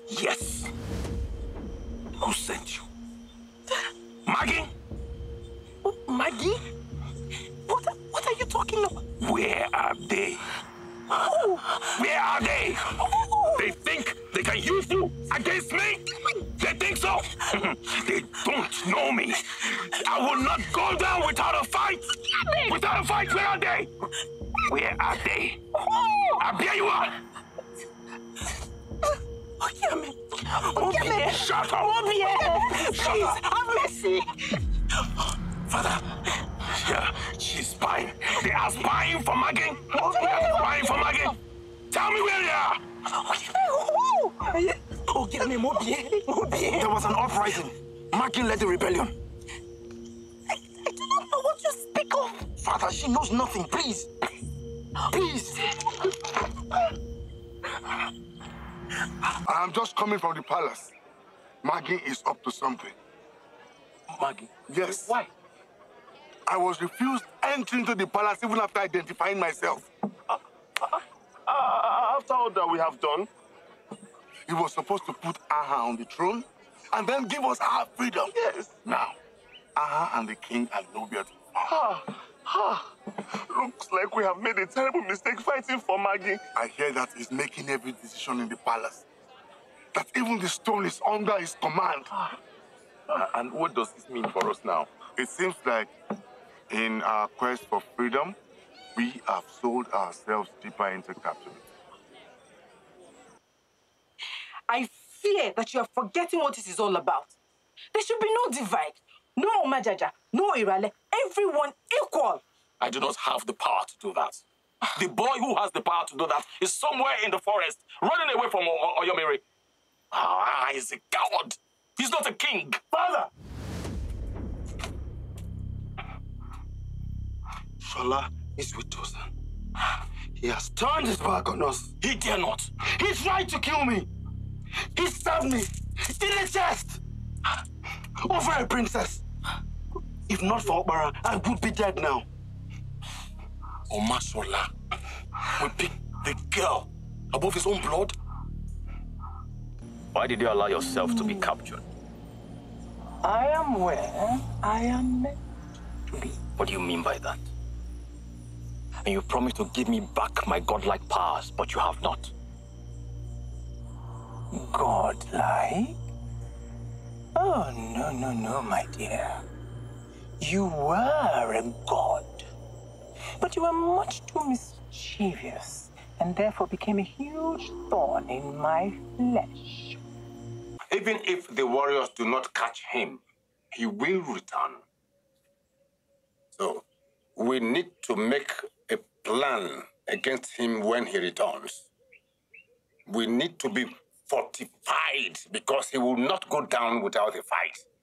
Yes. Who sent you? Magin? Magin? What are you talking about? Where are they? Where are they? They think they can use you against me? They think so? They don't know me. I will not go down without a fight. Without a fight, where are they? Where are they? Agbeyegbe! Ogiame! Ogiame! Shut up! Please, have mercy! Father, yeah, she's spying. They are spying for Magin. They are spying for Magin. Tell me where they are. There was an uprising. Magin led the rebellion. I do not know what you speak of. Father, she knows nothing. Please. Please. I'm just coming from the palace. Magin is up to something. Magin? Yes. Why? I was refused entry into the palace even after identifying myself. After all that we have done? He was supposed to put Aha on the throne and then give us our freedom. Yes. Now, Aha and the king are nowhere to find. Looks like we have made a terrible mistake fighting for Magin. I hear that he's making every decision in the palace. That even the stone is under his command. And what does this mean for us now? It seems like in our quest for freedom, we have sold ourselves deeper into captivity. I fear that you are forgetting what it is all about. There should be no divide, no Omajaja, no Irale, everyone equal. I do not have the power to do that. The boy who has the power to do that is somewhere in the forest, running away from Oyomere. He's a coward. He's not a king. Father! Shola is with us. He has turned his back on us. He dare not. He tried to kill me. He stabbed me in the chest over a princess. If not for Okbara, I would be dead now. Shola will pick the girl above his own blood. Why did you allow yourself to be captured? I am where I am meant to be. What do you mean by that? And you promised to give me back my godlike powers, but you have not. Godlike? Oh, no, my dear. You were a god, but you were much too mischievous and therefore became a huge thorn in my flesh. Even if the warriors do not catch him, he will return. So, we need to make a plan against him when he returns. We need to be fortified because he will not go down without a fight.